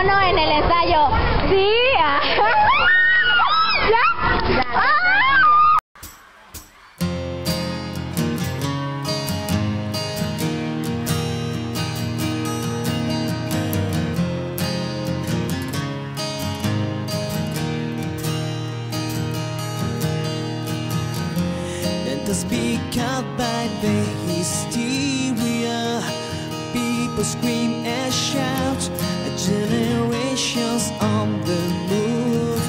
micrófono en el ensayo. Sí. ¿Ya? Speak out by the hysteria. People scream and shout, generations on the move.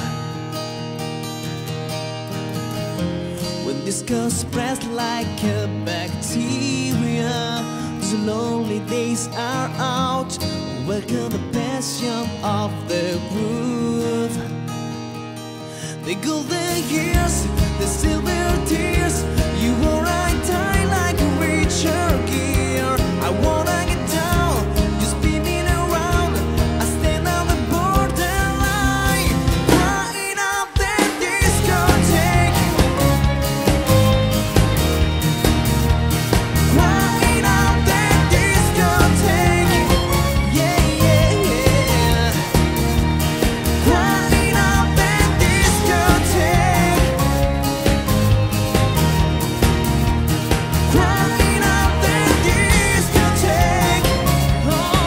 When disco spreads like a bacteria, the lonely days are out. Welcome the passion of the groove. The golden years, the silver tears. You or I die like a Richard Gere. I wanna get down, you spinning around. I stand on the borderline, crying out the discotheque, crying out the discotheque. Yeah, yeah, yeah. Crying out the discotheque. Crying out the discotheque. Oh.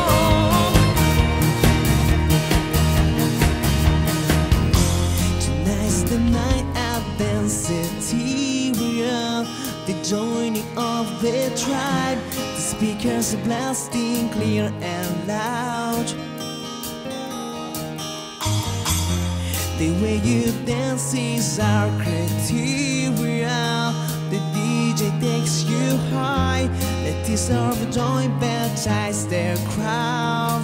Tonight's the night at Danceteria, the joining of the tribe. The speakers are blasting clear and loud. The way you dance is our criteria. The DJ takes you high. Let this overjoy baptize their crowd.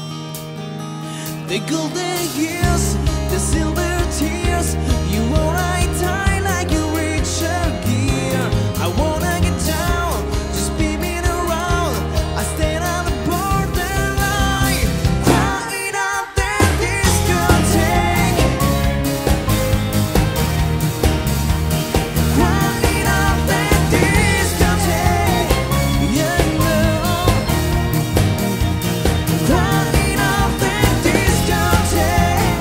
The golden years, the silver tears. You or I die like a Richard Gere. I wanna get down, just spinning around. I stand on the borderline, crying out the discotheque, crying out the discotheque. Yeah, no. Crying out the discotheque,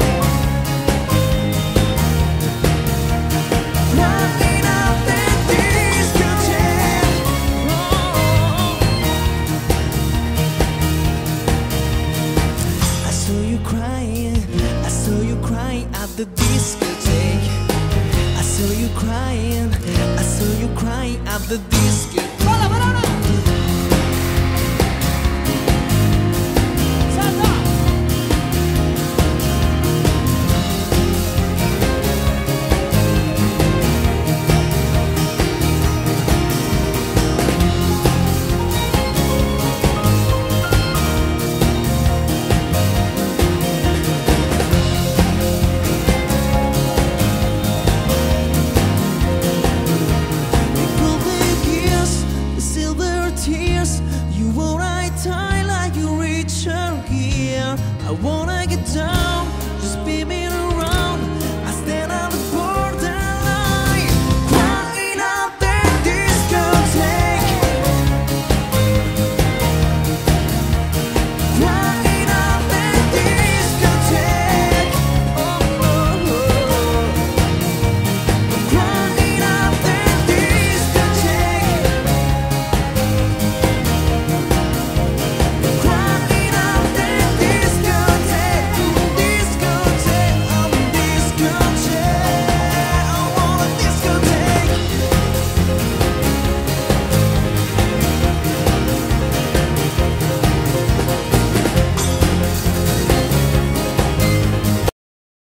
crying out the discotheque. Oh. I saw you crying, I saw you crying at the discotheque. I saw you crying, I saw you crying at the discotheque.